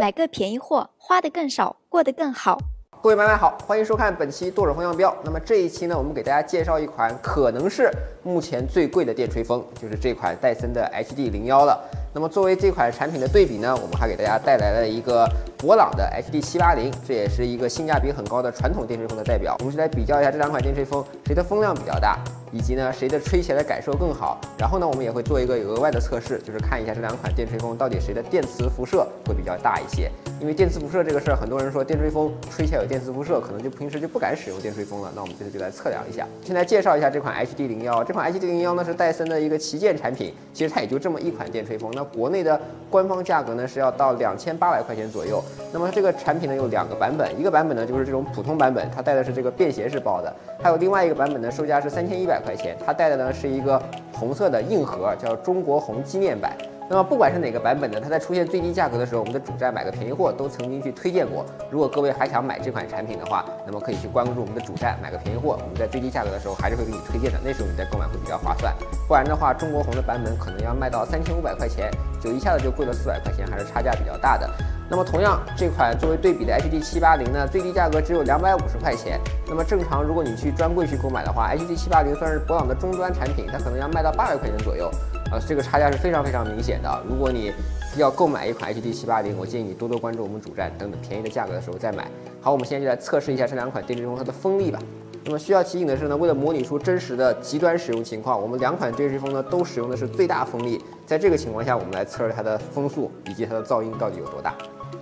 来个便宜货，花得更少，过得更好。 各位买买好，欢迎收看本期舵手风向标。那么这一期呢，我们给大家介绍一款可能是目前最贵的电吹风，就是这款戴森的 HD01了。那么作为这款产品的对比呢，我们还给大家带来了一个博朗的 HD780，这也是一个性价比很高的传统电吹风的代表。我们就来比较一下这两款电吹风，谁的风量比较大，以及呢谁的吹起来的感受更好。然后呢，我们也会做一个额外的测试，就是看一下这两款电吹风到底谁的电磁辐射会比较大一些。因为电磁辐射这个事儿，很多人说电吹风吹起来有电磁辐射，可能就平时就不敢使用电吹风了。那我们这次就来测量一下。先来介绍一下这款 HD01，这款 HD01呢是戴森的一个旗舰产品，其实它也就这么一款电吹风。那国内的官方价格呢是要到2800块钱左右。那么这个产品呢有两个版本，一个版本呢就是这种普通版本，它带的是这个便携式包的；还有另外一个版本呢，售价是3100块钱，它带的呢是一个红色的硬盒，叫中国红纪念版。那么不管是哪个版本呢，它在出现最低价格的时候，我们的主站买个便宜货都曾经去推荐过。如果各位还想买这款产品的话，那么可以去关注我们的主站买个便宜货，我们在最低价格的时候还是会给你推荐的，那时候你再购买会比较划算。不然的话，中国红的版本可能要卖到3500块钱，就一下子就贵了400块钱，还是差价比较大的。那么同样，这款作为对比的 HD780呢，最低价格只有250块钱。那么正常，如果你去专柜去购买的话 ，HD780算是博朗的中端产品，它可能要卖到800块钱左右。这个差价是非常明显的。如果你要购买一款 HD780，我建议你多关注我们主站，等便宜的价格的时候再买。好，我们现在就来测试一下这两款电吹风它的风力吧。那么需要提醒的是呢，为了模拟出真实的极端使用情况，我们两款电吹风呢都使用的是最大风力。在这个情况下，我们来测试它的风速以及它的噪音到底有多大。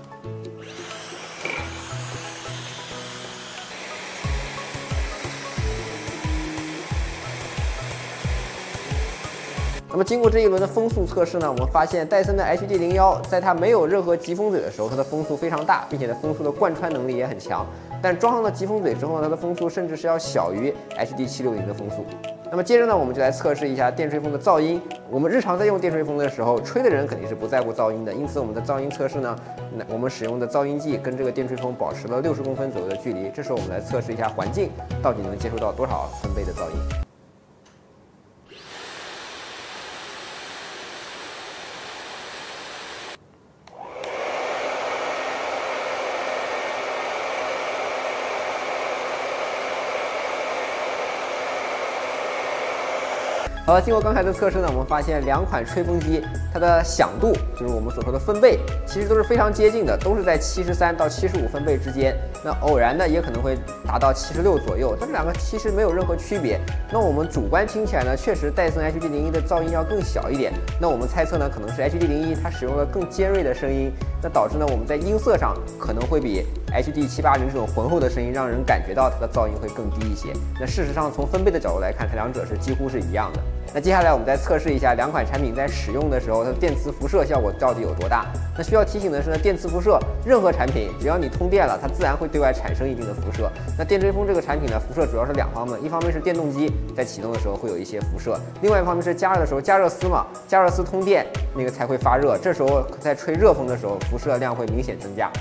那么经过这一轮的风速测试呢，我们发现戴森的 HD01在它没有任何疾风嘴的时候，它的风速非常大，并且呢风速的贯穿能力也很强。但装上了疾风嘴之后呢，它的风速甚至是要小于 HD760的风速。那么接着呢，我们就来测试一下电吹风的噪音。我们日常在用电吹风的时候，吹的人肯定是不在乎噪音的，因此我们的噪音测试呢，我们使用的噪音计跟这个电吹风保持了60公分左右的距离。这时候我们来测试一下环境到底能接收到多少分贝的噪音。好了，经过刚才的测试呢，我们发现两款吹风机它的响度，就是我们所说的分贝，其实都是非常接近的，都是在73到75分贝之间。那偶然的也可能会达到76左右，但这两个其实没有任何区别。那我们主观听起来呢，确实戴森 HD01的噪音要更小一点。那我们猜测呢，可能是 HD01它使用了更尖锐的声音，那导致呢我们在音色上可能会比 HD780这种浑厚的声音让人感觉到它的噪音会更低一些。那事实上从分贝的角度来看，它两者是几乎是一样的。那接下来我们再测试一下两款产品在使用的时候，它的电磁辐射效果到底有多大。那需要提醒的是呢，电磁辐射任何产品只要你通电了，它自然会对外产生一定的辐射。那电吹风这个产品呢，辐射主要是两方面，一方面是电动机在启动的时候会有一些辐射，另外一方面是加热的时候，加热丝嘛，加热丝通电那个才会发热，这时候在吹热风的时候，辐射量会明显增加。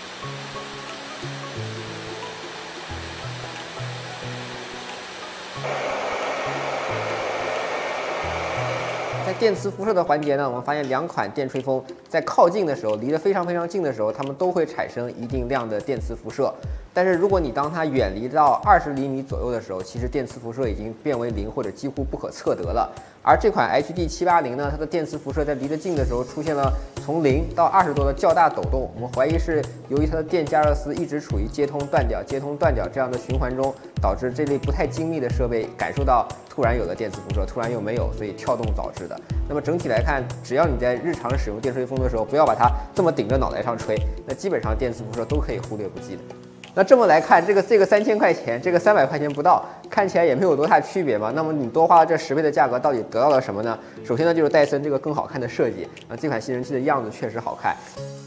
在电磁辐射的环节呢，我们发现两款电吹风在靠近的时候，离得非常近的时候，它们都会产生一定量的电磁辐射。但是如果你当它远离到20厘米左右的时候，其实电磁辐射已经变为0或者几乎不可测得了。而这款 HD780呢，它的电磁辐射在离得近的时候出现了从0到20多的较大抖动，我们怀疑是由于它的电加热丝一直处于接通断掉这样的循环中，导致这类不太精密的设备感受到突然有了电磁辐射，突然又没有，所以跳动导致的。那么整体来看，只要你在日常使用电吹风的时候，不要把它这么顶着脑袋上吹，那基本上电磁辐射都可以忽略不计的。那这么来看，这个3000块钱，这个300块钱不到，看起来也没有多大区别嘛。那么你多花了这10倍的价格，到底得到了什么呢？首先呢，就是戴森这个更好看的设计啊，这款吸尘器的样子确实好看。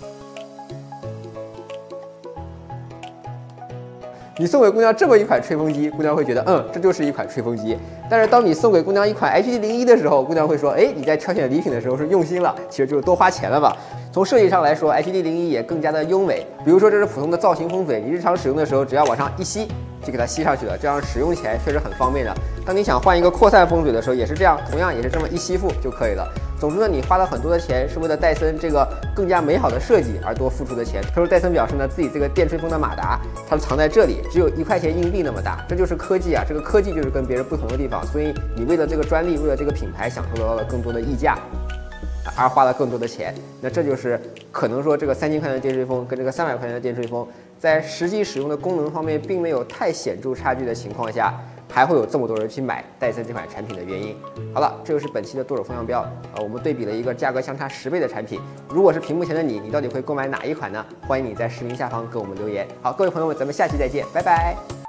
你送给姑娘这么一款吹风机，姑娘会觉得，这就是一款吹风机。但是当你送给姑娘一款 HD01的时候，姑娘会说，你在挑选礼品的时候是用心了，其实就是多花钱了吧。从设计上来说 ，HD01也更加的优美。比如说这是普通的造型风嘴，你日常使用的时候只要往上一吸，就给它吸上去了，这样使用起来确实很方便的。当你想换一个扩散风嘴的时候，也是这样，同样也是这么一吸附就可以了。 总之呢，你花了很多的钱，是为了戴森这个更加美好的设计而多付出的钱。他说，戴森表示呢，自己这个电吹风的马达，它藏在这里，只有1块钱硬币那么大，这就是科技啊！这个科技就是跟别人不同的地方，所以你为了这个专利，为了这个品牌，享受到了更多的溢价，而花了更多的钱。那这就是可能说这个3000块钱的电吹风跟这个300块钱的电吹风，在实际使用的功能方面并没有太显著差距的情况下，还会有这么多人去买戴森这款产品的原因。好了，这就是本期的剁手风向标。我们对比了一个价格相差10倍的产品。如果是屏幕前的你，你到底会购买哪一款呢？欢迎你在视频下方给我们留言。好，各位朋友们，咱们下期再见，拜拜。